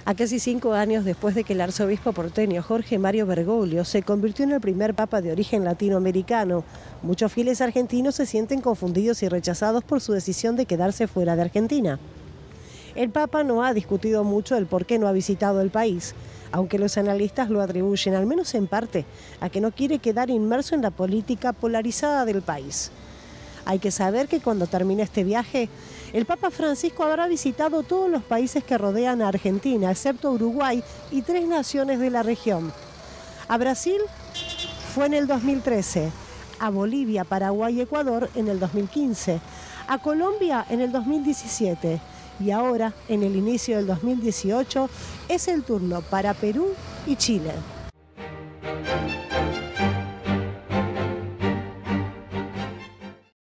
A casi 5 años después de que el arzobispo porteño Jorge Mario Bergoglio se convirtió en el primer papa de origen latinoamericano, muchos fieles argentinos se sienten confundidos y rechazados por su decisión de quedarse fuera de Argentina. El papa no ha discutido mucho el por qué no ha visitado el país, aunque los analistas lo atribuyen, al menos en parte, a que no quiere quedar inmerso en la política polarizada del país. Hay que saber que cuando termine este viaje, el Papa Francisco habrá visitado todos los países que rodean a Argentina, excepto Uruguay y 3 naciones de la región. A Brasil fue en el 2013, a Bolivia, Paraguay y Ecuador en el 2015, a Colombia en el 2017 y ahora, en el inicio del 2018, es el turno para Perú y Chile.